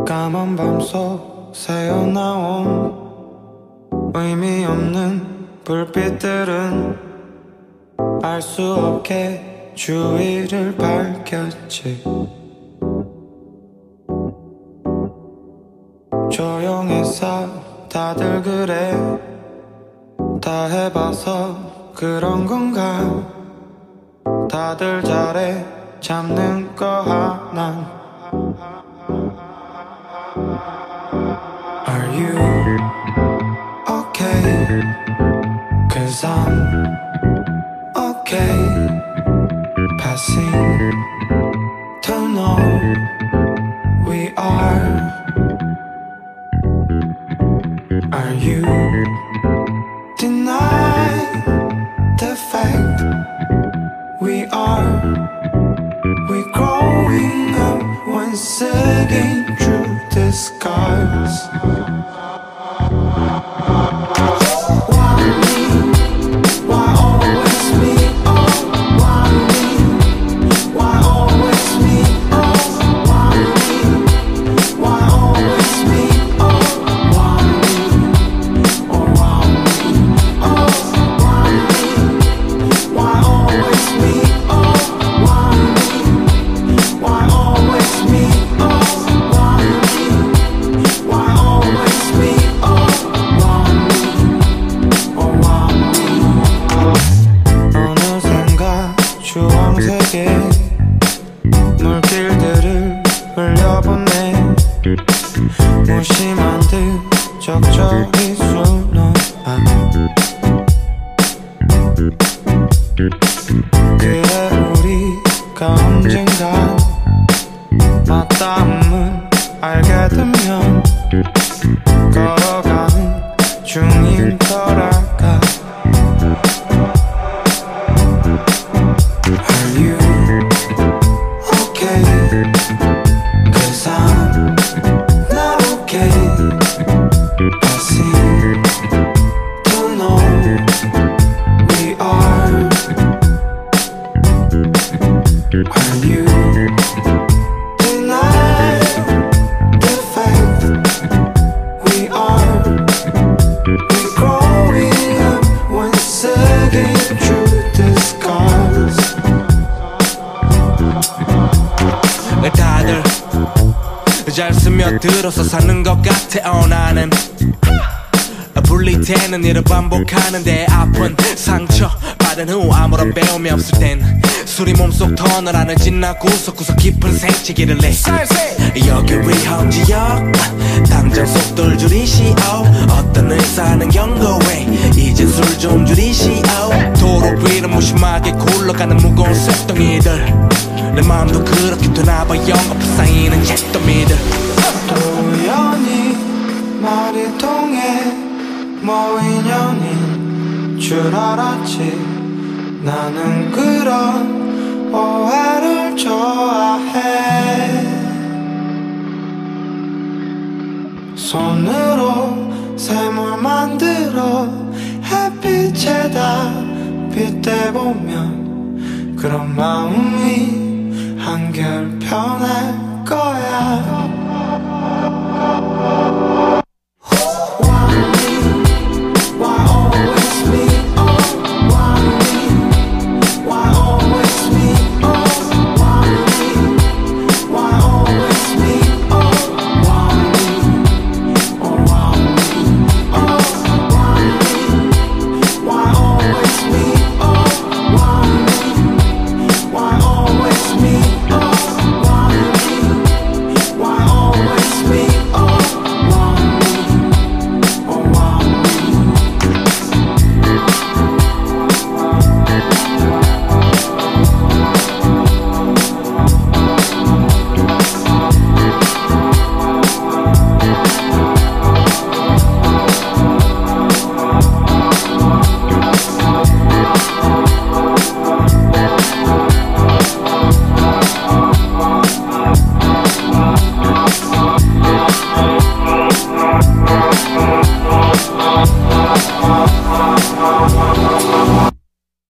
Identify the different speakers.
Speaker 1: 까만 밤 속 새어나온 의미 없는 불빛들은 알 수 없게 주위를 밝혔지. 조용해서 다들 그래. 다 해봐서 그런 건가. 다들 잘해 잡는 거 하나. Are you okay? 'Cause I'm okay. Passing to know we are. Are you deny the fact we are? We growing up once again through the scars. Why me? Why always me? Oh, why me? Why always me? Oh, why me? Why always me? Oh, why me? Oh, why me? Oh, why me? Why always me? Oh, why me? Why always me? Oh, why me? Why always me? Oh, why me? Oh, why me? 어느샌가 주황색의 물길들을 흘려보내. 무심한 듯 적절히 수놓아. 그래 우리가 언젠가 맞닿음을 알게 되면 걸어가는 중인 거랄까. Are you okay? 'Cause I'm not okay. Passing to know we are. Are you deny the fact we are? We growing up once again through the scars.
Speaker 2: 다들 잘 스며들어서 사는 것 같아. 나는 분리되는 일을 반복하는데 아픈 상처 받은 후 아무런 배움이 없을 땐 술이 몸속 터널 지나 구석구석 깊은 생채기를 내. 여기 위험지역 당장 속도를 줄이시오. 어떤 의사는 경고해 이제 술 좀 줄이시오. 도로 위를 무심하게 굴러가는 무거운 쇳덩이들. 내 마음도 그렇게 되나봐. 영업 쌓이는 잿더미들.
Speaker 1: 또 우연히 말이 통해 뭐 인연인 줄 알았지. 나는 그런 오해를 좋아해. 손으로 샘을 만들어 햇빛에다 빗대보면 그런 마음이 한결 편할 거야.
Speaker 3: Wow.